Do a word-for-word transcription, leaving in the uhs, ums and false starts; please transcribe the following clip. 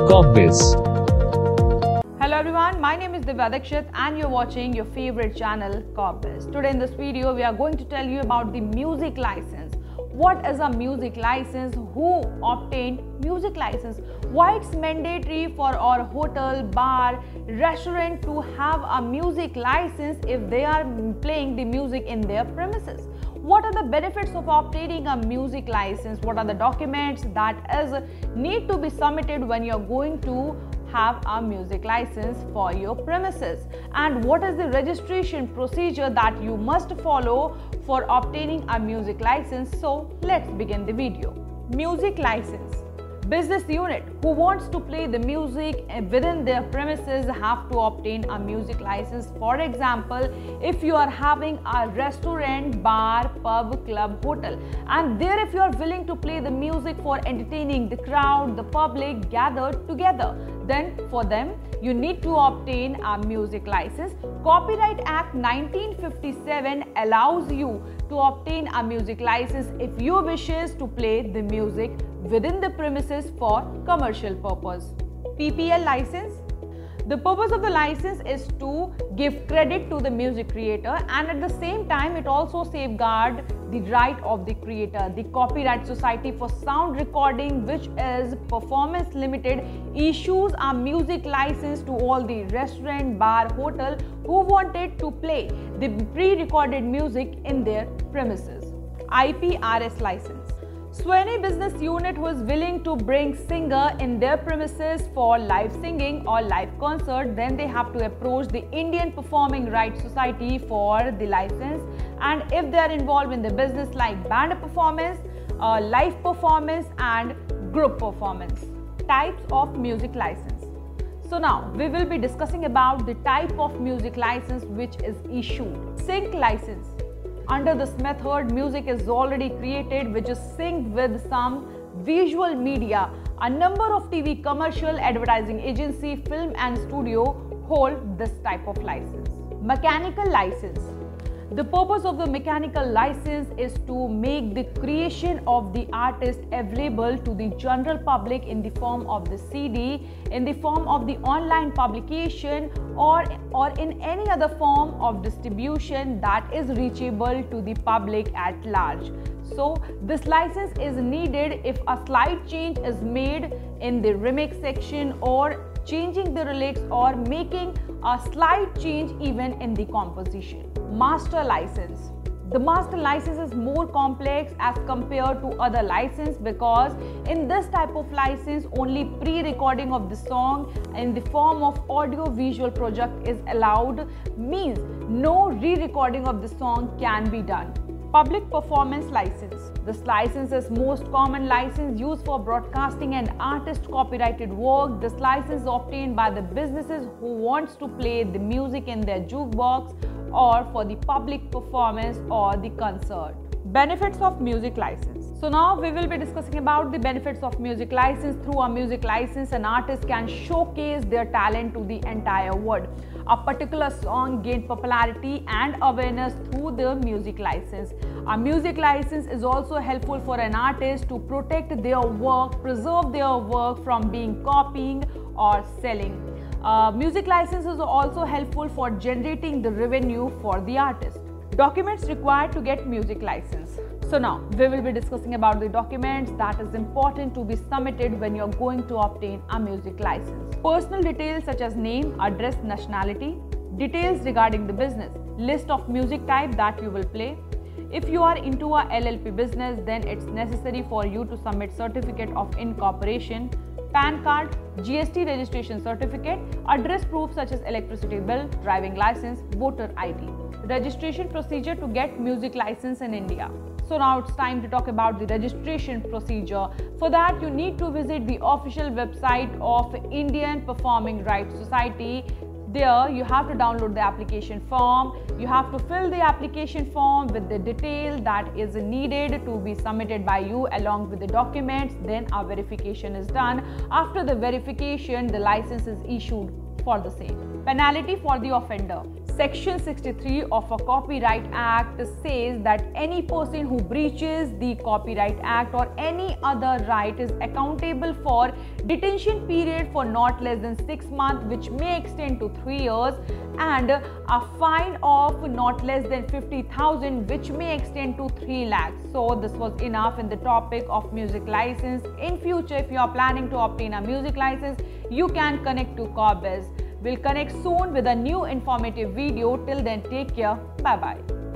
Cobbiz. Hello everyone, my name is Divya Dikshit and you're watching your favorite channel Cobbiz. Today in this video we are going to tell you about the music license. What is a music license? Who obtained music license? Why it's mandatory for our hotel, bar, restaurant to have a music license if they are playing the music in their premises? What are the benefits of obtaining a music license? What are the documents that is need to be submitted when you're going to have a music license for your premises, and what is the registration procedure that you must follow for obtaining a music license? So let's begin the video. Music license. Business unit who wants to play the music within their premises have to obtain a music license. For example, if you are having a restaurant, bar, pub, club, hotel, and there if you are willing to play the music for entertaining the crowd, the public gathered together, then for them you need to obtain a music license. Copyright Act nineteen fifty-seven allows you to obtain a music license if you wishes to play the music within the premises for commercial purpose. P P L license. The purpose of the license is to give credit to the music creator, and at the same time it also safeguards the right of the creator. The Copyright Society for Sound Recording, which is Performance Limited, issues a music license to all the restaurant, bar, hotel who wanted to play the pre-recorded music in their premises. I P R S license. So any business unit who is willing to bring singer in their premises for live singing or live concert, then they have to approach the Indian Performing Rights Society for the license. And if they are involved in the business like band performance, uh, live performance and group performance. Types of music license. So now we will be discussing about the type of music license which is issued. Sync license. Under this method, music is already created which is synced with some visual media. A number of T V commercial, advertising agency, film and studio hold this type of license. Mechanical license. The purpose of the mechanical license is to make the creation of the artist available to the general public in the form of the C D, in the form of the online publication, or, or in any other form of distribution that is reachable to the public at large. So this license is needed if a slight change is made in the remix section, or changing the lyrics, or making a slight change even in the composition. Master license. The master license is more complex as compared to other license, because in this type of license only pre-recording of the song in the form of audio-visual project is allowed, means no re-recording of the song can be done. Public performance license. This license is most common license used for broadcasting and artist copyrighted work. This license is obtained by the businesses who wants to play the music in their jukebox or for the public performance or the concert. Benefits of music license. So now we will be discussing about the benefits of music license. Through a music license, an artist can showcase their talent to the entire world. A particular song gained popularity and awareness through the music license. A music license is also helpful for an artist to protect their work, preserve their work from being copied or selling. Uh, music license is also helpful for generating the revenue for the artist. Documents required to get music license. So now we will be discussing about the documents that is important to be submitted when you're going to obtain a music license. Personal details such as name, address, nationality, details regarding the business, list of music type that you will play. If you are into a L L P business, then it's necessary for you to submit certificate of incorporation, PAN card, G S T registration certificate, address proof such as electricity bill, driving license, voter I D. Registration procedure to get music license in India. So now it's time to talk about the registration procedure. For that, you need to visit the official website of Indian Performing Rights Society. There you have to download the application form. You have to fill the application form with the detail that is needed to be submitted by you along with the documents. Then a verification is done. After the verification, the license is issued for the same. Penalty for the offender. Section sixty-three of a Copyright Act says that any person who breaches the Copyright Act or any other right is accountable for detention period for not less than six months, which may extend to three years, and a fine of not less than fifty thousand, which may extend to three lakhs. So this was enough in the topic of music license. In future, if you are planning to obtain a music license, you can connect to Corbiz. We'll connect soon with a new informative video. Till then, take care. Bye bye.